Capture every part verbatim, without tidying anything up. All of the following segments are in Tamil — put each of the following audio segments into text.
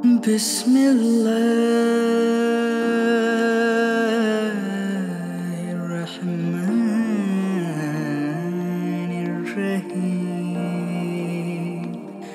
Bismillahirrahmanirrahim.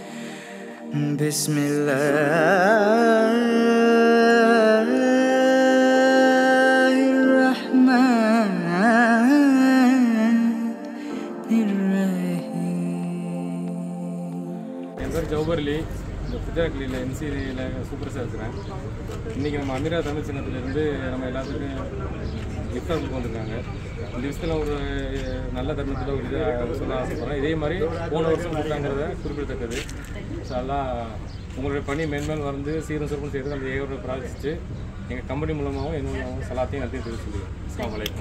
Bismillahirrahmanirrahim. என் பேர் ஜௌபர்லி. இந்த புஜாக்லியில் எம்சியில் சூப்பர்ஸாக இருக்கிறேன். இன்றைக்கி நம்ம அமீரா தமிழ் சின்னத்துலேருந்து நம்ம எல்லாத்துக்கும் கிஃப்ட் கொடுத்து வந்திருக்காங்க. இந்த விஷயத்தில் ஒரு நல்ல தருணத்தில் ஒரு இதாக சொல்ல ஆசைப்படுறேன். இதே மாதிரி போன வருஷம் கொடுத்தாங்கிறத குறிப்பிடத்தக்கது. ஸோ எல்லாம் உங்களுடைய பணி மேன்மேல் வந்து சீரும் சிறப்பும் செய்து அந்த ஏவரை பிரார்த்திச்சு எங்கள் கம்பெனி மூலமாகவும் என் மூலமாகவும் எல்லாத்தையும் நன்றி தெரிவிச்சுக்கிறேன். அஸ்ஸலாமு அலைக்கும்.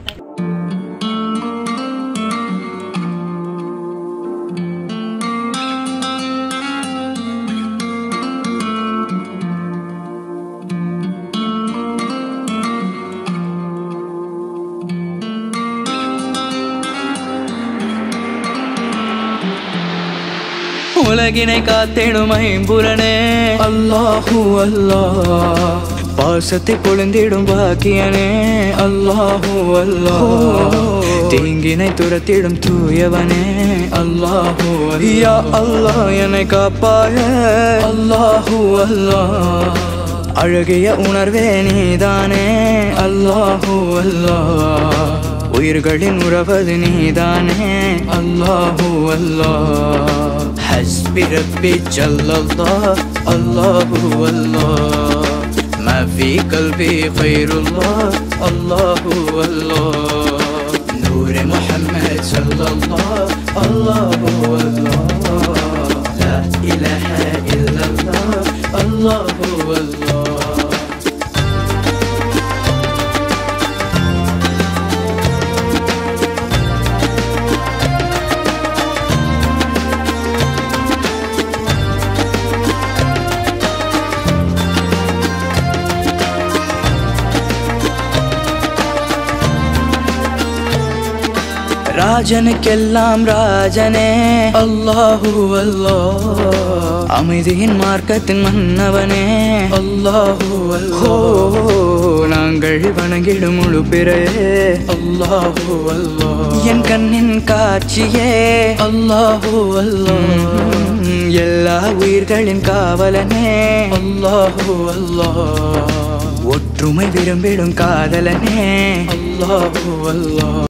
உலகினை காத்திடும் ஐம்புலனே அல்லாஹு அல்லாஹ், பாசத்தை பொழிந்திடும் பாக்கியனே அல்லாஹு அல்லாஹ், தீங்கினை துரத்திடும் தூயவனே அல்லாஹு யா அல்லாஹ், என்னை காப்பாய அல்லாஹு அல்லாஹ், அழகிய உணர்வே நீதானே அல்லாஹு அல்லாஹ், உயிர்களின் உறவது நீதானே அல்லாஹு அல்லாஹ். حسبي ربي جل الله الله الله، ما في قلبي خير الله الله الله، نور محمد صلى الله الله الله، لا إله إلا الله الله الله. ராஜனுக்கெல்லாம் ராஜனே அல்லாஹு அல்லாஹ், அமைதியின் மார்க்கத்தின் மன்னவனே அல்லாஹு அல்லாஹ், நாங்கள் வணங்கிடும் முழு பிறையே அல்லாஹு அல்லாஹ், என் கண்ணின் காட்சியே அல்லாஹு அல்லாஹ், எல்லா உயிர்களின் காவலனே அல்லாஹு அல்லாஹ், ஒற்றுமை விரும்பிடும் காதலனே அல்லாஹு அல்லாஹ்.